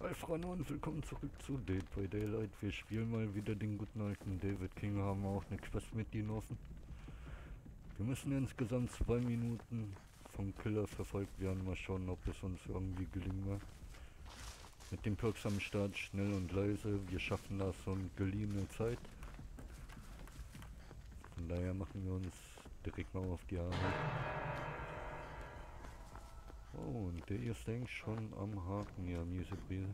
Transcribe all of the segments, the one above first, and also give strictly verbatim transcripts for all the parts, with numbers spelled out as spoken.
Hi Freunde und willkommen zurück zu Dead by Daylight. Wir spielen mal wieder den guten alten David King, haben auch eine Quest mit ihm offen. Wir müssen insgesamt zwei Minuten vom Killer verfolgt werden. Mal schauen, ob es uns irgendwie gelingen wird. Mit den Perks am Start, schnell und leise. Wir schaffen das und geliehene Zeit. Von daher machen wir uns direkt mal auf die Arbeit. Oh, und der ist eigentlich schon am Haken, ja, miese Brise.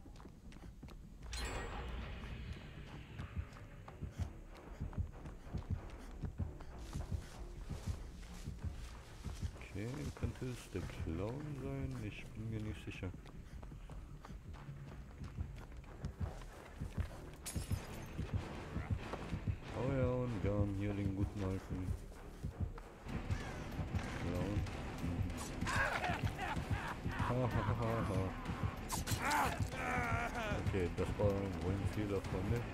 Okay, könnte es der Clown sein? Ich bin mir nicht sicher. Oh ja, und wir haben hier den guten alten Clown. Hahaha. Okay, das war wohl ein Fehler von mir.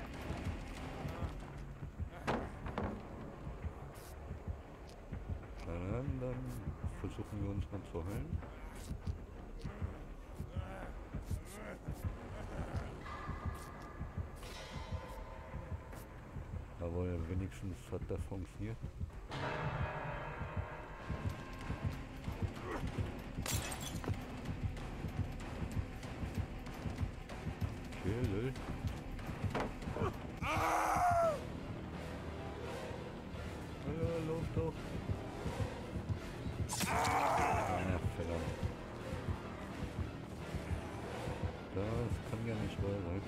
Dann, dann versuchen wir uns mal zu heilen. Aber ja, wenigstens hat das funktioniert. Okay, lol. Ja, lauf doch. Ah, verdammt. Das kann ja nicht wahr sein.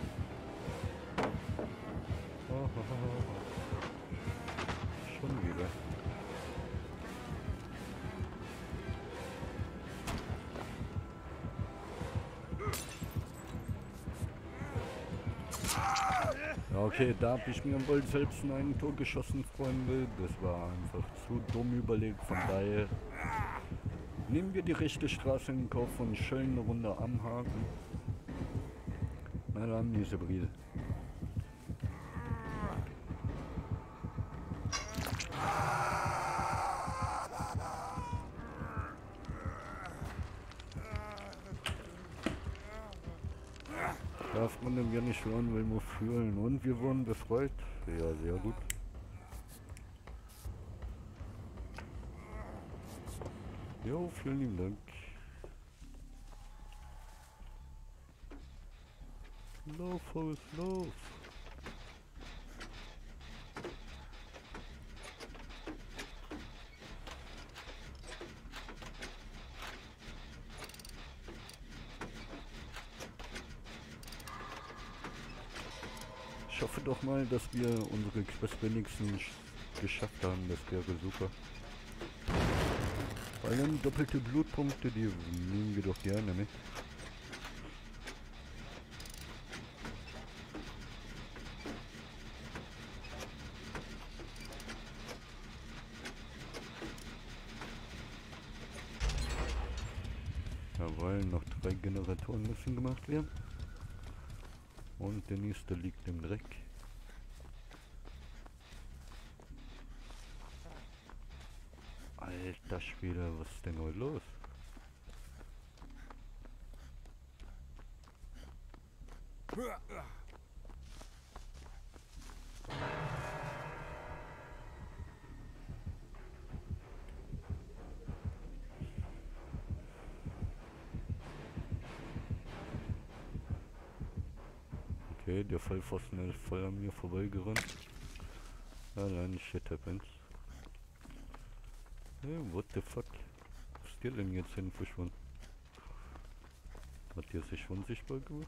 Oh, oh, oh, oh. Schon wieder. Okay, da habe ich mir wohl selbst in ein Tor geschossen, Freunde. Das war einfach zu dumm überlegt. Von daher nehmen wir die rechte Straße in Kauf und schön eine Runde am Haken. Na dann, diese Brille. Ja, Freunde, wir nicht hören, will wir fühlen. Und wir wurden befreit. Ja, sehr gut. Jo, vielen lieben Dank. Lauf, Haus, lauf. Ich hoffe doch mal, dass wir unsere Quest wenigstens geschafft haben. Das wäre super. Weil dann doppelte Blutpunkte, die nehmen wir doch gerne mit. Jawohl, noch drei Generatoren müssen gemacht werden. Und der nächste liegt im Dreck. Alter Schwede, was ist denn heute los? Okay, der Vollpfosten ist voll an mir vorbeigerannt. Allein shit happens. Hey, what the fuck? Was ist der denn jetzt hin verschwunden? Hat der sich unsichtbar gemacht?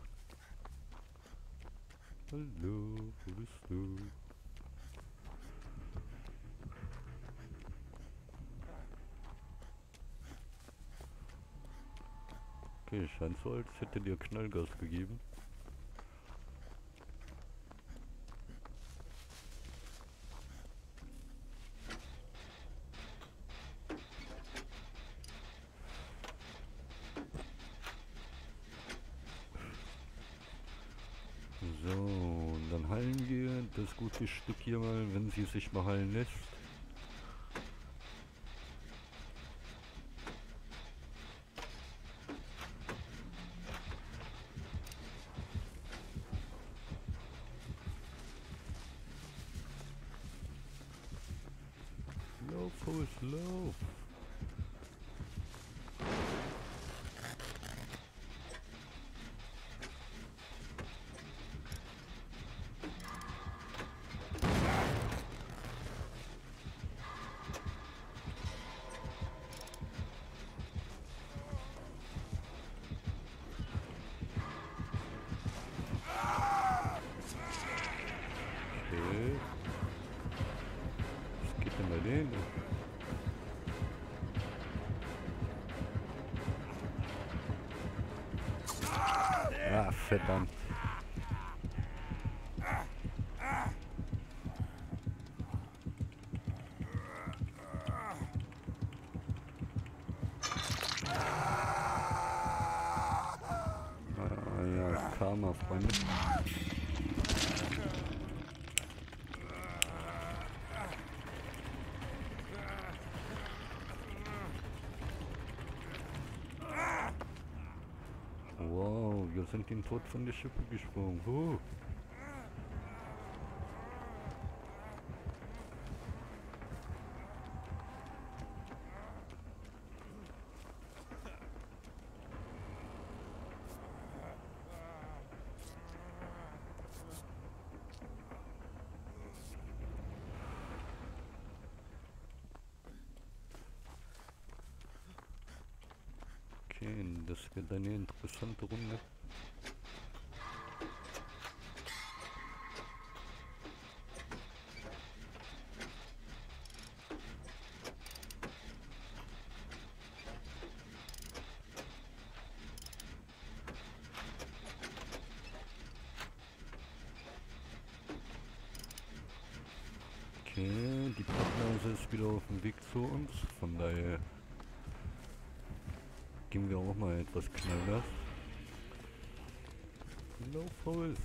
Hallo, wo bist du? Okay, scheint so, als hätte dir Knallgas gegeben. So, und dann heilen wir das gute Stück hier mal, wenn sie sich mal heilen lässt. Lauf. Okay. Was geht denn bei denen? Ah, verdammt. Ah ja, Karma, Freunde. Wow, wir sind den Tod von der Schippe gesprungen. Huh. Okay, das wird eine interessante Runde. Okay, die Pappnase ist wieder auf dem Weg zu uns, von daher gehen wir auch mal etwas schneller. Lauf voll.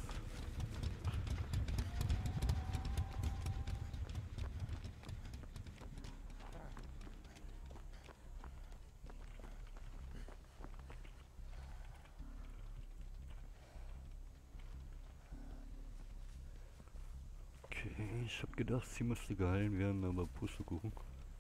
Okay, ich hab gedacht, sie müsste geheilt werden, aber Pustekuchen.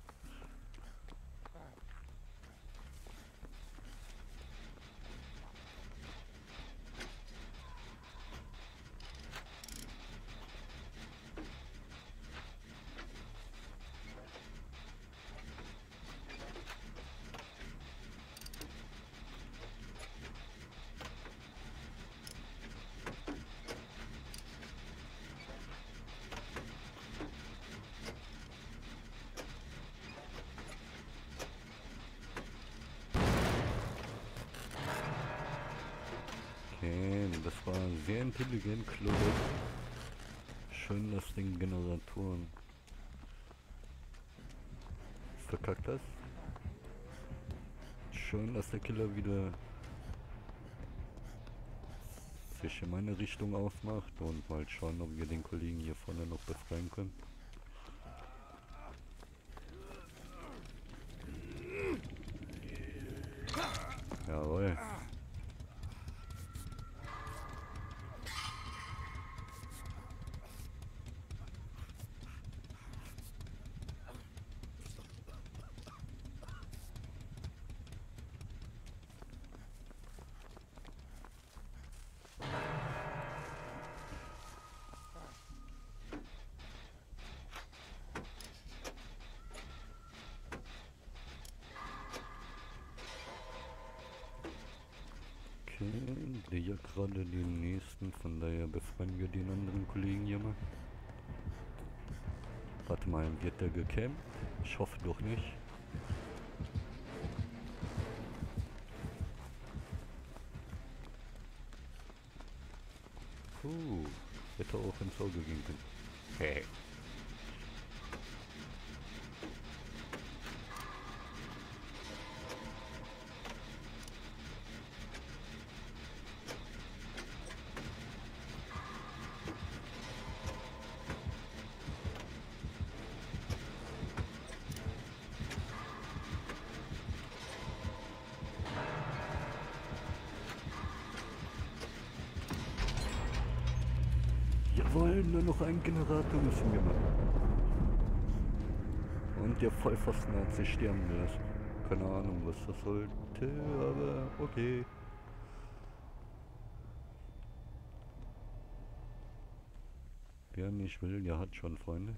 Okay, das war sehr intelligent, Claude. Schön, dass den Generatoren verkackt hast. Schön, dass der Killer wieder sich in meine Richtung aufmacht und mal schauen, ob wir den Kollegen hier vorne noch befreien können. Jawohl. Der ja gerade den nächsten, von daher befreien wir den anderen Kollegen hier mal. Warte mal, wird der gecampt? Ich hoffe doch nicht. Puh, hätte auch ins Auge gehen können. Hey. Jawohl, nur noch einen Generator müssen wir machen. Und der Vollpfosten hat sich sterben gelassen. Keine Ahnung, was das sollte, aber okay. Wer nicht will, der hat schon Freunde.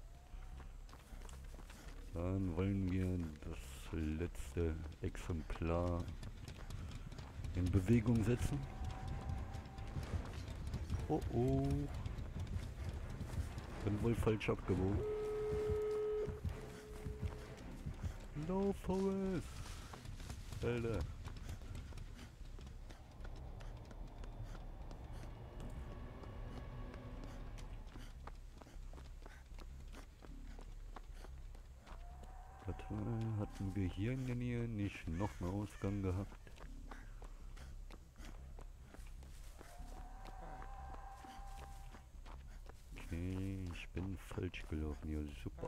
Dann wollen wir das letzte Exemplar in Bewegung setzen. Oh oh. Bin wohl falsch abgebogen. No Forest. Alter. Warte mal, hatten wir hier in der Nähe nicht noch einen Ausgang gehabt? Okay, ich bin falsch gelaufen hier, super.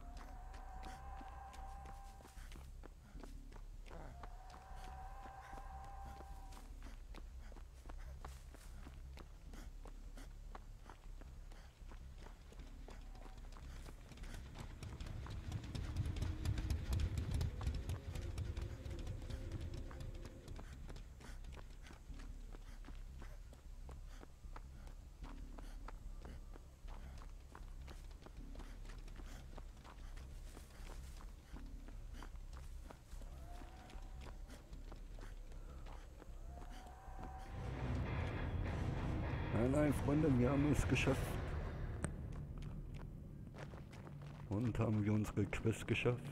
Nein, nein, Freunde, wir haben es geschafft. Und haben wir unsere Quest geschafft.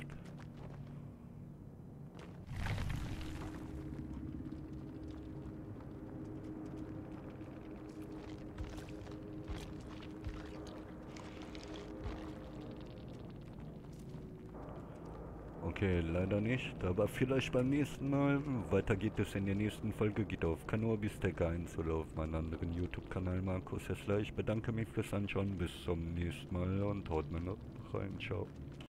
Okay, leider nicht, aber vielleicht beim nächsten Mal. Weiter geht es in der nächsten Folge, geht auf Cannabis-Tech eins oder auf meinen anderen YouTube-Kanal Markus Hessler. Ich bedanke mich fürs Anschauen, bis zum nächsten Mal und haut mir noch rein, ciao.